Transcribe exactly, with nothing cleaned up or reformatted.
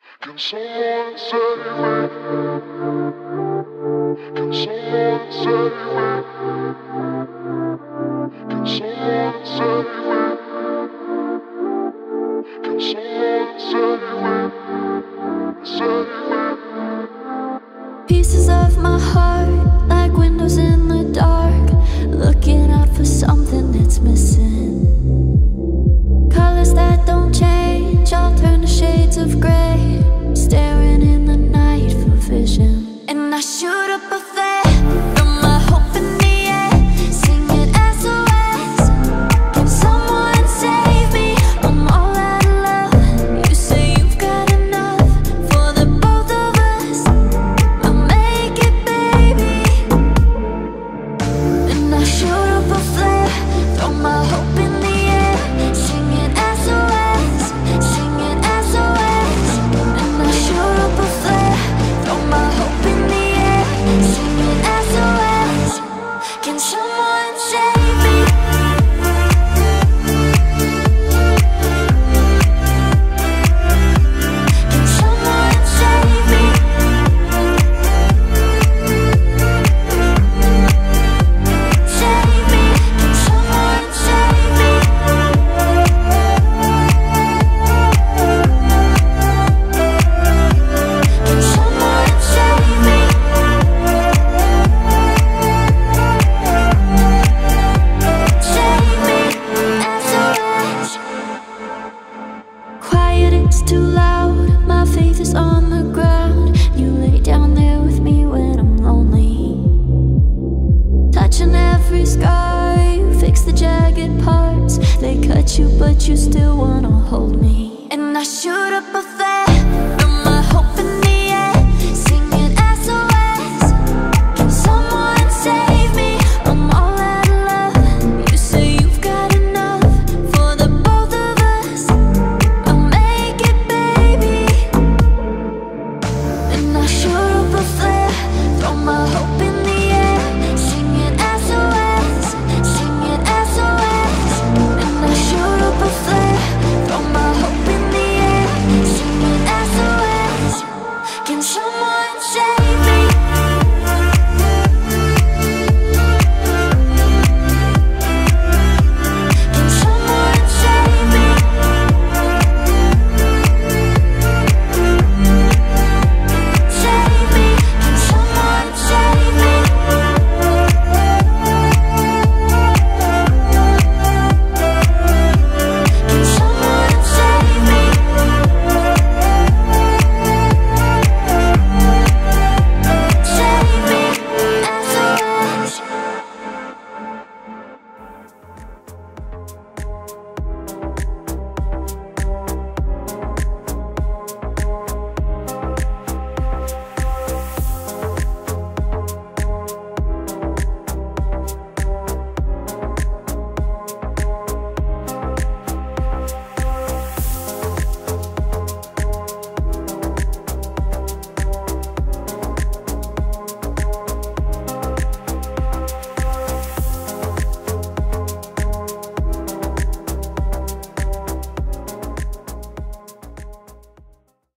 Can someone save me? Can someone save me? Can someone save me? Can someone save me? Save me. Pieces of my heart, like windows in the dark, looking out for something that's missing. Colors that don't change, all turn to shades of gray, staring in the night for vision. And I should have